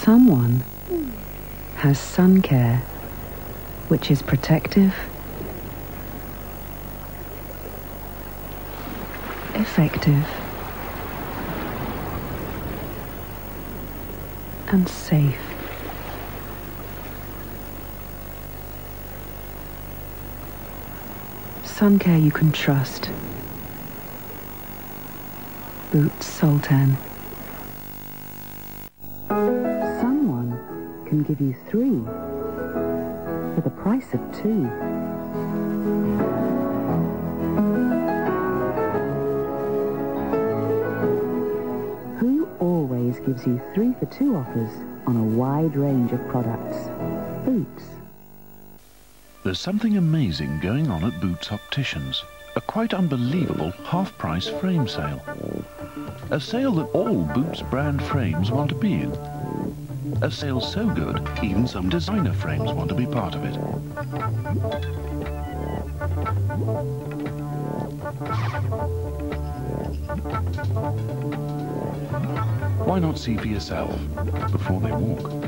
Someone has sun care, which is protective, effective, and safe. Sun care you can trust. Boots Sultan. Someone can give you 3 for the price of 2. Who always gives you 3 for 2 offers on a wide range of products? Boots. There's something amazing going on at Boots Opticians. A quite unbelievable half-price frame sale. A sale that all Boots brand frames want to be in. A sale so good, even some designer frames want to be part of it. Why not see for yourself before they walk?